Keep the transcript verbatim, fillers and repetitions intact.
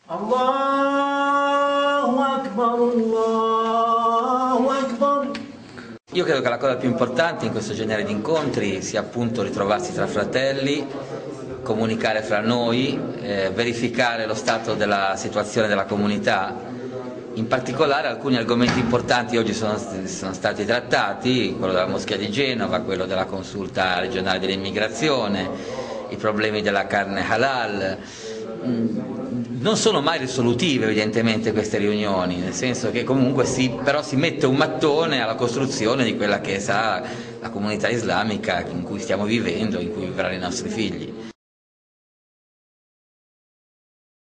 Allahu Akbar, Allahu Akbar. Io credo che la cosa più importante in questo genere di incontri sia appunto ritrovarsi tra fratelli, comunicare fra noi, eh, verificare lo stato della situazione della comunità. In particolare alcuni argomenti importanti oggi sono, sono stati trattati, quello della Moschea di Genova, quello della consulta regionale dell'immigrazione, i problemi della carne halal. Non sono mai risolutive evidentemente queste riunioni, nel senso che comunque si, però si mette un mattone alla costruzione di quella che sarà la comunità islamica in cui stiamo vivendo, in cui vivranno i nostri figli.